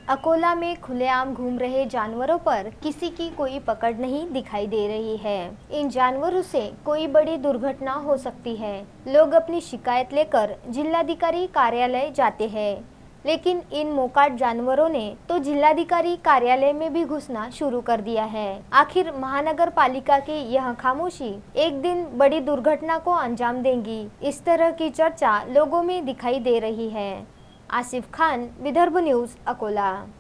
अकोला में खुलेआम घूम रहे जानवरों पर किसी की कोई पकड़ नहीं दिखाई दे रही है। इन जानवरों से कोई बड़ी दुर्घटना हो सकती है। लोग अपनी शिकायत लेकर जिलाधिकारी कार्यालय जाते हैं, लेकिन इन मोकाट जानवरों ने तो जिलाधिकारी कार्यालय में भी घुसना शुरू कर दिया है। आखिर महानगर पालिका की यह खामोशी एक दिन बड़ी दुर्घटना को अंजाम देंगी, इस तरह की चर्चा लोगों में दिखाई दे रही है। आसिफ खान, विदर्भ न्यूज, अकोला।